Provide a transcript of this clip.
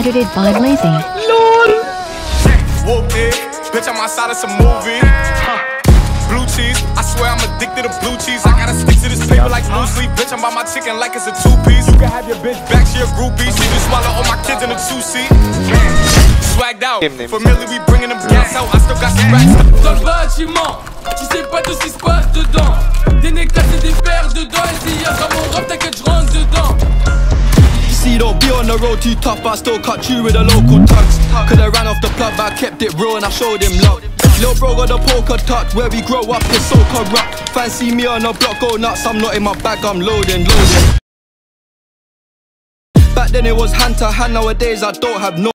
Edited by Lazy. LOL. Whoop it, bitch, I'm outside of some movie. Blue cheese, I swear I'm addicted to blue cheese. I gotta stick to this paper like blue sleep. Bitch, I'm by my chicken like it's a two-piece. You can have your bitch back, she a groupie. She just swallow all my kids in a two-seat. Swagged out, familiar, we bringing them gas out. I still got some racks. Dans le bâtiment, tu sais pas tout ce qui se passe dedans. Des nectas et des paires dedans. Et s'il y a dans mon rap, t'inquiète, j'rentre dedans. See, don't be on the road too tough, but I still cut you with the local tugs. Coulda ran off the plug, but I kept it real and I showed him love. Lil' bro got the poker touch, where we grow up is so corrupt. Fancy me on the block, go nuts, I'm not in my bag, I'm loading. Back then it was hand to hand, nowadays I don't have no